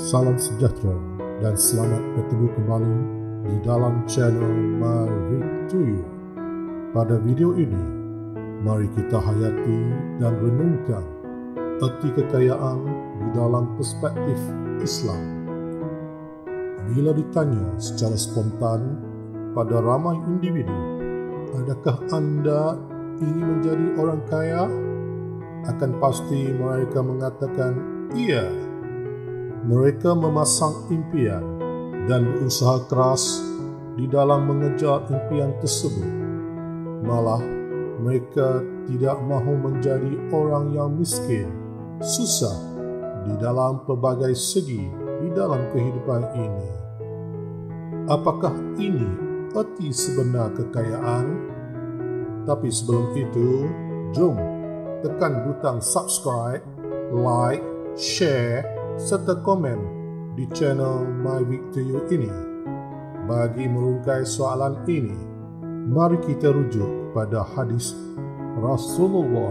Salam sejahtera dan selamat bertemu kembali di dalam channel My Week to You. Pada video ini, mari kita hayati dan renungkan erti kekayaan di dalam perspektif Islam. Bila ditanya secara spontan pada ramai individu, adakah anda ingin menjadi orang kaya? Akan pasti mereka mengatakan iya. Mereka memasang impian dan berusaha keras di dalam mengejar impian tersebut. Malah, mereka tidak mahu menjadi orang yang miskin, susah di dalam pelbagai segi di dalam kehidupan ini. Apakah ini erti sebenar kekayaan? Tapi sebelum itu, jom tekan butang subscribe, like, share serta komen di channel My Week to You ini. Bagi merungkai soalan ini, mari kita rujuk pada hadis Rasulullah.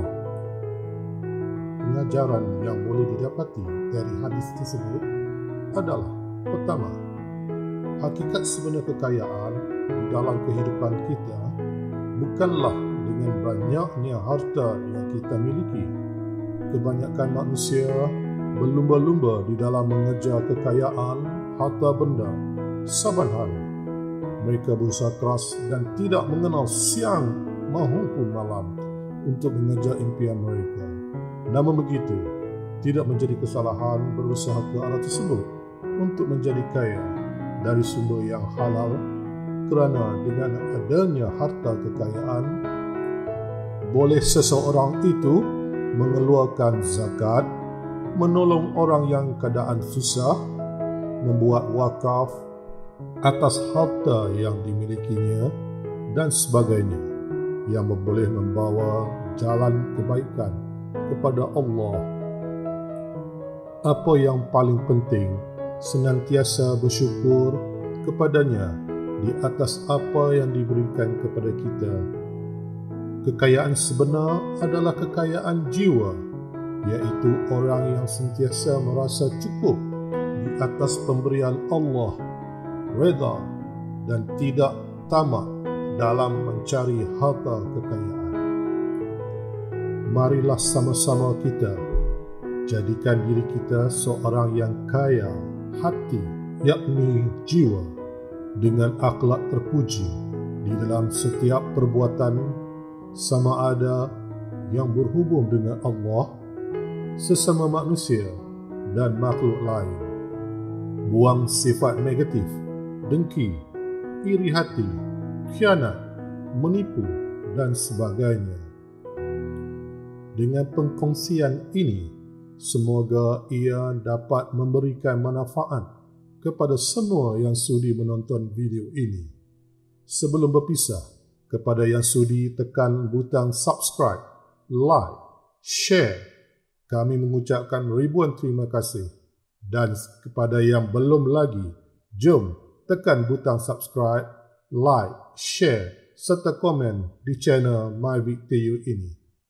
Pengajaran yang boleh didapati dari hadis tersebut adalah: pertama, hakikat sebenar kekayaan di dalam kehidupan kita bukanlah dengan banyaknya harta yang kita miliki. Kebanyakan manusia berlumba-lumba di dalam mengejar kekayaan harta benda saban hari. Mereka berusaha keras dan tidak mengenal siang maupun malam untuk mengejar impian mereka. Namun begitu, tidak menjadi kesalahan berusaha ke arah tersebut untuk menjadi kaya dari sumber yang halal, kerana dengan adanya harta kekayaan, boleh seseorang itu mengeluarkan zakat, menolong orang yang keadaan susah, membuat wakaf atas harta yang dimilikinya dan sebagainya, yang boleh membawa jalan kebaikan kepada Allah. Apa yang paling penting, senantiasa bersyukur kepadanya di atas apa yang diberikan kepada kita. Kekayaan sebenar adalah kekayaan jiwa, iaitu orang yang sentiasa merasa cukup di atas pemberian Allah, redha dan tidak tamak dalam mencari harta kekayaan. Marilah sama-sama kita jadikan diri kita seorang yang kaya hati, yakni jiwa, dengan akhlak terpuji di dalam setiap perbuatan, sama ada yang berhubung dengan Allah, sesama manusia dan makhluk lain. Buang sifat negatif, dengki, iri hati, khianat, menipu dan sebagainya. Dengan pengkongsian ini, semoga ia dapat memberikan manfaat kepada semua yang sudi menonton video ini. Sebelum berpisah, kepada yang sudi tekan butang subscribe, like, share, kami mengucapkan ribuan terima kasih. Dan kepada yang belum lagi, jom tekan butang subscribe, like, share serta komen di channel My Week to You ini.